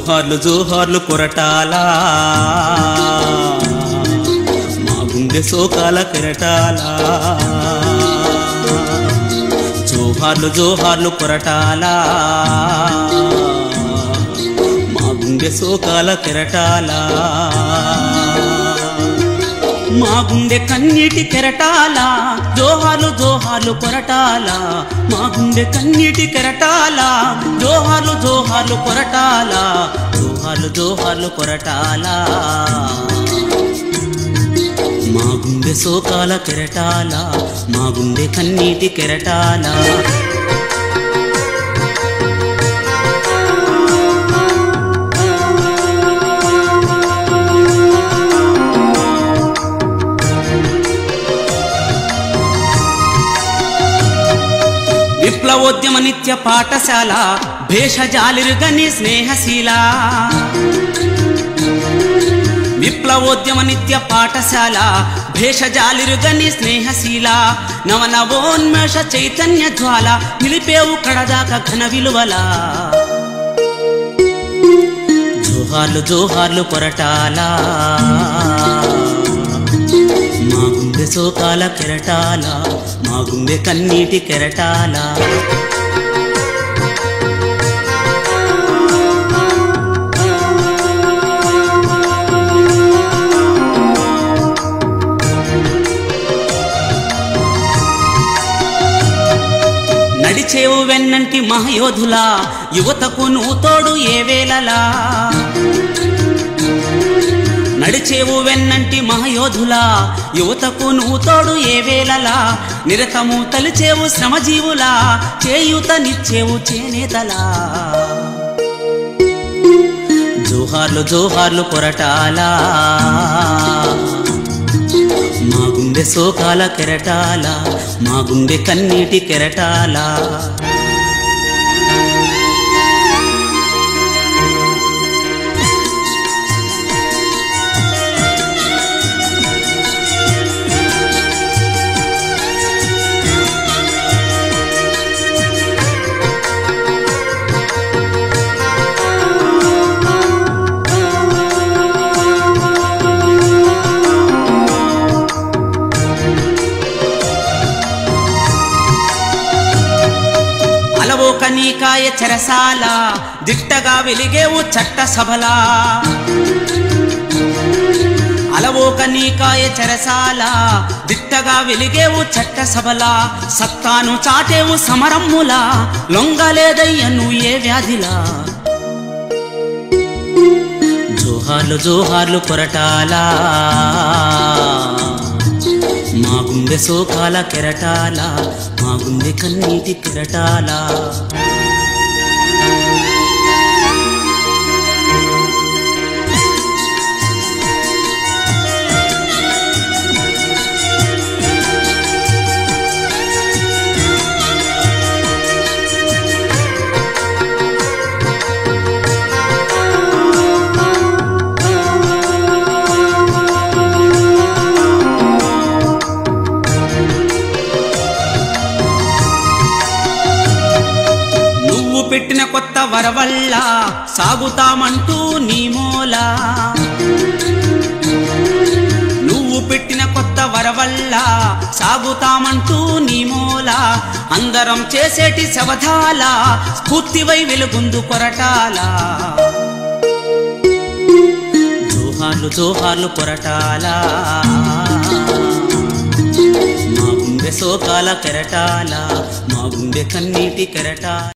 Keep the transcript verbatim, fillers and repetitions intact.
జోహార్లు జోహార్లు కొరటాలా మా గుండె సోకాల కెరటాలా జోహార్లు జోహార్లు కొరటాలా మా గుండె సోకాల కెరటాలా మా గుండె కన్నీటి కెరటాలా జోహార్లు జోహార్లు కొరటాలా మా గుండె కన్నీటి కెరటాలా జోహార్లు జోహార్లు కొరటాలా జోహార్లు జోహార్లు కొరటాలా మా గుండె సోకాల కెరటాలా మా గుండె కన్నీటి కెరటాలా విప్లవోద్యమ నిత్య పాఠశాల భేషజాలిరుగని స్నేహశీల విప్లవోద్యమ నిత్య పాఠశాల భేషజాలిరుగని స్నేహశీల నవనవోన్మేష చైతన్య జ్వాల నిలిపేవు కడదాక ఘన విలువల జోహార్లు జోహార్లు కొరటాలా మా గుండె సోకాల కెరటాలా మా గుండె కన్నీటి కెరటాలా నడిచేవు వెన్నంటి మహయోధులా యువతకు నువ్వు తోడు ఏ వేళలా నడిచేవు వెన్నంటి మహయోధులా యువతకు నువ్వు తోడు ఏ వేళలా నిరతము తలిచేవు శ్రమజీవులా చేయూతనిచ్చేవు చేనేతలా జోహార్లు జోహార్లు కొరటాలా మా గుండె సోకాల కెరటాలా మా గుండె కన్నీటి కెరటాలా అలవోక నీకాయ చెరసాల దిట్టగా వెలిగేవు చట్ట సభలా అలవోక నీకాయ చెరసాల దిట్టగా వెలిగేవు చట్ట సభలా సత్తాను చాటేవు సమరమ్ములా లొంగలేదయ్యను ఏ వ్యాధిలా జోహార్లు జోహార్లు కొరటాలా మా గుండె సోకాల కెరటాలా మా గుండె కన్నీటి కెరటాలా పెట్టిన కొత్త వరవల్ల సాగుతామంటూ నీ మూలా నువ్వు పెట్టిన కొత్త వరవల్ల సాగుతామంటూ నీ మూలా అందరం చేసేటి శవధాల స్ఫూర్తివై వెలుగుందు కొరటాలా జోహార్లు జోహార్లు కొరటాలా మా గుండె సోకాల కెరటాలా మా గుండె కన్నీటి కెరటాలా